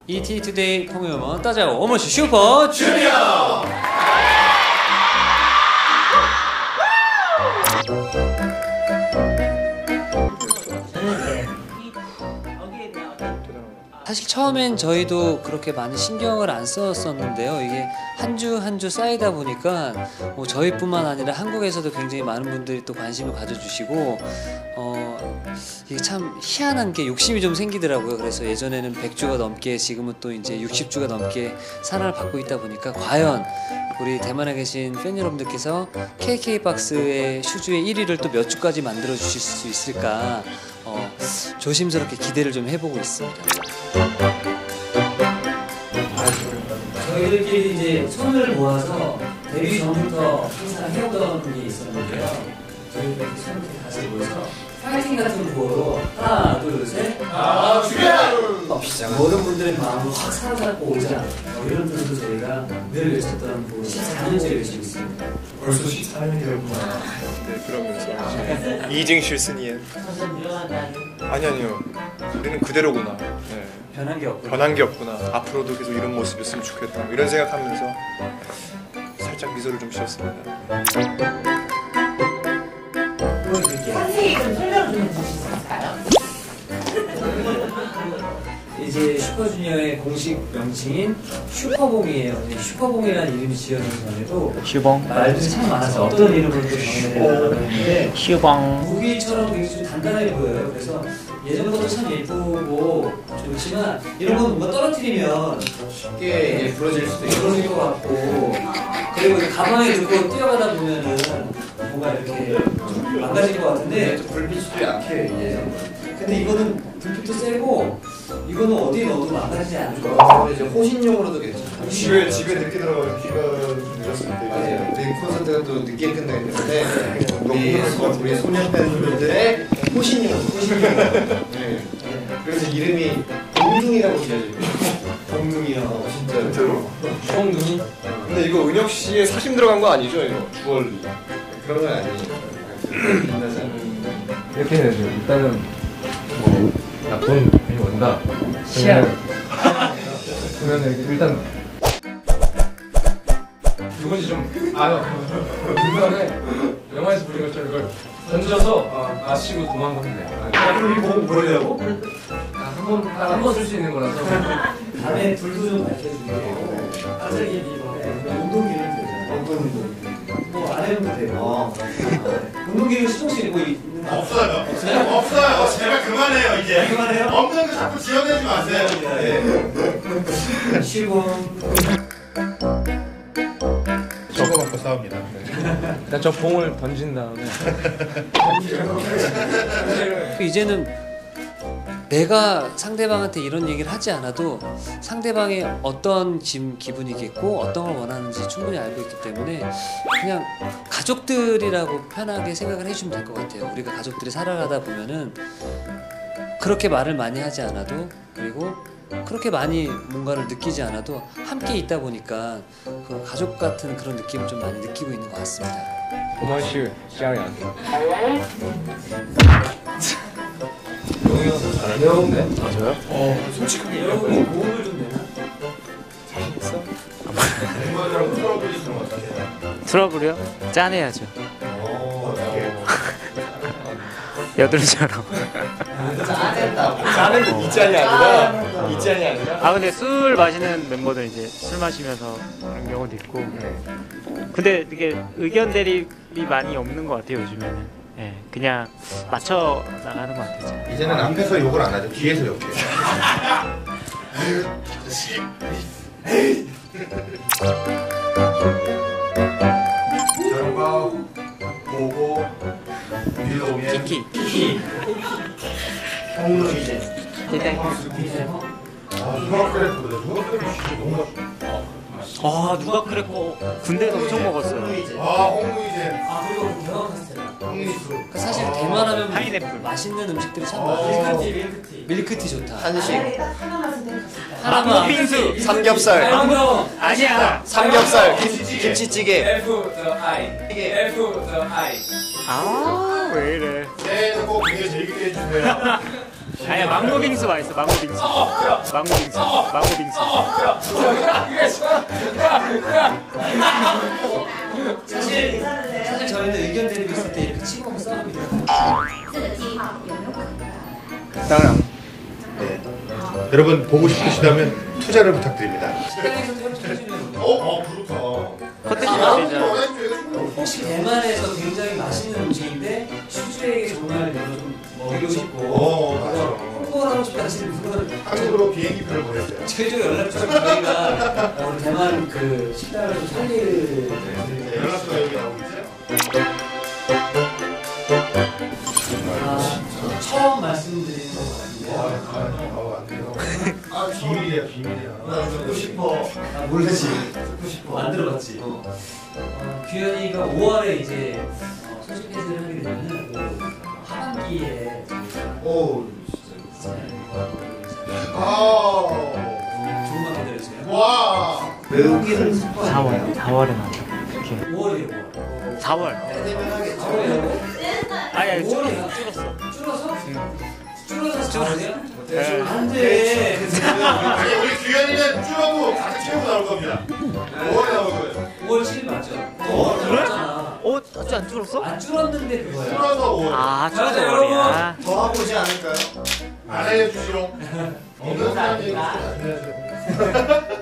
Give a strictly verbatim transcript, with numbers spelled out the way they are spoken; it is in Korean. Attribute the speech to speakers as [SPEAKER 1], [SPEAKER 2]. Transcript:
[SPEAKER 1] 이티 투데이 통일음원 따자오 오모시 슈퍼 주니어! 사실 처음엔 저희도 그렇게 많이 신경을 안 썼었는데요. 이게 한 주 한 주 쌓이다 보니까 뭐 저희뿐만 아니라 한국에서도 굉장히 많은 분들이 또 관심을 가져주시고 어 이게 참 희한한 게 욕심이 좀 생기더라고요. 그래서 예전에는 백 주가 넘게 지금은 또 이제 육십 주가 넘게 사랑을 받고 있다 보니까 과연 우리 대만에 계신 팬 여러분들께서 케이케이박스의 슈즈의 일 위를 또 몇 주까지 만들어 주실 수 있을까 어, 조심스럽게 기대를 좀 해보고 있습니다. 저희들끼리 이제 손을 모아서 데뷔 전부터 항상 해오던 게 있었는데요. 저희들끼리 손을 다시 모여서 파이팅 같은 구호로 하나, 둘, 셋, 아, 죽여! 모든 분들의 마음을 확 사로잡고 오자. 어, 이런 뜻으로 저희가 늘 외쳤던 그 십사 년째 외치고 있습니다.
[SPEAKER 2] 벌써 십사 년이었구나. 네, 그러면서 이징 실슨이엔. 아니 아니요. 우리는 그대로구나. 네.
[SPEAKER 1] 변한 게 없구나.
[SPEAKER 2] 변한 게 없구나. 앞으로도 계속 이런 모습이었으면 좋겠다. 이런 생각하면서 살짝 미소를 좀 지었습니다.
[SPEAKER 3] 자세히 좀 설명 좀 해주실 수 있을까요?
[SPEAKER 1] 이제 슈퍼주니어의 공식 명칭인 슈퍼봉이에요. 슈퍼봉이라는 이름이 지어지기 전에도
[SPEAKER 4] 슈봉
[SPEAKER 1] 말들이 참 많았어요. 어떤 이름으로 또 정해내려고 했는데
[SPEAKER 4] 슈봉
[SPEAKER 1] 무기처럼 굉장히 좀 단단해 보여요. 그래서 예전부터 참 예쁘고 좋지만 이런 건 뭔가 떨어뜨리면 쉽게 이제 부러질 수도 있고 부러질 것 같고 그리고 이제 가방에 들고 뛰어가다 보면은 뭔가 이렇게 좀 망가질 것 같은데 불빛도 약해 이제. 근데 이거는 불빛도 세고 이거는 어디에 넣어도 망가지지 않을 것 같아요.
[SPEAKER 5] 이제 호신용으로도 괜찮아요.
[SPEAKER 2] 집에 집에 늦게 들어가면 비가 좀 늦었을 때.
[SPEAKER 5] 맞아요. 우리 콘서트가 또 늦게 끝나기 때문에 우리, 우리 소년 팬분들의 호신용, 호신용. 네. 그래서 이름이 동둥이라고 지어져 있고.
[SPEAKER 2] 동둥이요.
[SPEAKER 5] 어, 진짜.
[SPEAKER 2] 진짜로?
[SPEAKER 1] 뽕둥이?
[SPEAKER 2] 근데 이거 은혁 씨의 사심 들어간 거 아니죠? 이거 주얼리.
[SPEAKER 5] 그런 건 아니에요.
[SPEAKER 6] 이렇게 해야죠. 일단은 뭐 돈 많이 원다.
[SPEAKER 1] 시야.
[SPEAKER 6] 그러면 일단 누군지 좀 아요. 중간에 영화에서 보는 것처럼 이걸 던져서 마시고 도망가면 돼요.
[SPEAKER 1] 그럼 이 뭐, 뭐냐고?
[SPEAKER 6] 한번 한 번 쓸 수 있는 거라서.
[SPEAKER 1] 다음에 둘도 좀 밝혀주고 갑자기 이번에 운동기를 되잖아요.
[SPEAKER 5] 어떤 운동?
[SPEAKER 1] 뭐 안 해도 돼요. 운동기를 시동씩 뭐 있는 거
[SPEAKER 7] 없어요. 없어요? 없어요. 제발 그만해요 이제.
[SPEAKER 1] 그만해요?
[SPEAKER 7] 없는 거 자꾸 지어내지 마세요. 네.
[SPEAKER 1] 쉬고
[SPEAKER 7] 저거 갖고 싸웁니다.
[SPEAKER 6] 일단 저 봉을 던진 다음에
[SPEAKER 1] 이제는 내가 상대방한테 이런 얘기를 하지 않아도 상대방이 어떤 지금 기분이겠고 어떤 걸 원하는지 충분히 알고 있기 때문에 그냥 가족들이라고 편하게 생각을 해주시면 될 것 같아요. 우리가 가족들이 살아가다 보면은 그렇게 말을 많이 하지 않아도 그리고 그렇게 많이 뭔가를 느끼지 않아도 함께 있다 보니까 그 가족 같은 그런 느낌을 좀 많이 느끼고 있는 것 같습니다.
[SPEAKER 6] 고마시 짱이야.
[SPEAKER 5] 용이 형 잘하는데?
[SPEAKER 6] 아 저요?
[SPEAKER 2] 어, 솔직하게
[SPEAKER 1] 여러분이 도움을 좀 되나?
[SPEAKER 7] 엄마들하고 트러블이 있는 것 같아요.
[SPEAKER 4] 트러블이요? 짠해야죠. 여드름처럼.
[SPEAKER 2] 짜는 게 이 짠이 아니라 이 짠이 아니라.
[SPEAKER 4] 아 근데 술 마시는 멤버들 이제 술 마시면서 그런 경우도 있고. 근데 이게 의견 대립이 많이 없는 것 같아요 요즘에는. 예, 그냥 맞춰 나가는 것 같아요.
[SPEAKER 5] 이제는 앞에서 욕을 안 하죠. 뒤에서 욕해요.
[SPEAKER 7] 결과 보고 위로의
[SPEAKER 4] 키키.
[SPEAKER 1] 키키
[SPEAKER 7] 형로 이제.
[SPEAKER 4] 일단
[SPEAKER 7] 아 누가 그랬거든. 누가 그랬지 너무.
[SPEAKER 4] 아 누가 그랬고 군대에서 엄청 먹었어요.
[SPEAKER 7] 아 홍무이제.
[SPEAKER 1] 아 그리고 경험 카스테라
[SPEAKER 7] 홍미수.
[SPEAKER 1] 그러니까 사실 대만 하면
[SPEAKER 4] 파인애플.
[SPEAKER 1] 맛있는 음식들이 참
[SPEAKER 7] 어.
[SPEAKER 1] 많아요. 밀크티, 밀크티 좋다.
[SPEAKER 5] 한식.
[SPEAKER 3] 하나만 생각했을 때
[SPEAKER 1] 하나만.
[SPEAKER 4] 빙수.
[SPEAKER 5] 삼겹살.
[SPEAKER 1] 한명
[SPEAKER 4] 아니야.
[SPEAKER 5] 삼겹살. 김, 김치찌개.
[SPEAKER 1] F the I. F the I.
[SPEAKER 4] 아 왜 이래?
[SPEAKER 7] 새해도 꼭 굉장히 재밌게 해주세요.
[SPEAKER 4] 아니야 망고 빙수 맛있어. 망고 빙수. 망고 빙수. 망고 빙수.
[SPEAKER 1] 사실 사실 저희는 의견 대립 있을 때 이렇게 치고 싸웁니다.
[SPEAKER 8] 这个计划有没有可能？
[SPEAKER 2] 땅랑. 네. 여러분 보고 싶으시다면 투자를 부탁드립니다.
[SPEAKER 1] 식당에서 태워주시면
[SPEAKER 7] 어, 어, 그렇다.
[SPEAKER 4] 컨텐츠
[SPEAKER 7] 아,
[SPEAKER 4] 만들자.
[SPEAKER 1] 혹시 대만에서 굉장히 맛있는 음식인데 슈즈에게 정말 이거 좀 먹이고 싶고
[SPEAKER 7] 어, 맞아.
[SPEAKER 1] 홍보를 하고 싶다 하시는 분은
[SPEAKER 2] 한국으로 비행기표를 보냈어요.
[SPEAKER 1] 최종 연락 주시면 저희가 어, 대만 그 식당을 좀 살릴
[SPEAKER 7] 네, 연락처가 여기 나오고 있어요.
[SPEAKER 1] 아, 처음 말씀드리는 거
[SPEAKER 7] 아,
[SPEAKER 1] 같은데
[SPEAKER 7] 아, 안 돼요. 아, 비밀이야, 비밀이야. 나 듣고 싶어.
[SPEAKER 1] 아, 모르지 듣고 싶어 안 들어봤지 어. 어, 규현이가 오월에 이제 어, 소식 폐지를 하게 되면은 그 하반기에
[SPEAKER 7] 오,
[SPEAKER 1] 진짜
[SPEAKER 7] 아,
[SPEAKER 1] 좋은 거 기다려주세요
[SPEAKER 7] 와.
[SPEAKER 5] 외우기는 습관.
[SPEAKER 4] 사월. 사월에 나죠. 이렇게.
[SPEAKER 1] 오월이에요 오월
[SPEAKER 4] 사월.
[SPEAKER 1] 오월이라고?
[SPEAKER 4] 아니 아니
[SPEAKER 1] 오월에
[SPEAKER 4] 줄었어.
[SPEAKER 1] 줄었어? 줄어서 줄었어요?
[SPEAKER 4] 네.
[SPEAKER 1] 안돼
[SPEAKER 7] 아니, 우리 규현이는 줄어도 같이 채우고 나올 겁니다. 오월에 나올 거예요.
[SPEAKER 1] 오월 칠일 맞죠? 어
[SPEAKER 4] 그래?
[SPEAKER 1] 줄었잖아
[SPEAKER 4] 어? 아직 안 줄었어?
[SPEAKER 1] 안 줄었는데 그거야
[SPEAKER 7] 줄어서 오월.
[SPEAKER 4] 아 줄어서
[SPEAKER 1] 맞아요,
[SPEAKER 4] 월이야.
[SPEAKER 5] 더 하고 오지 않을까요?
[SPEAKER 7] 안 알려주시롱. 없는 사람이 안 해야죠.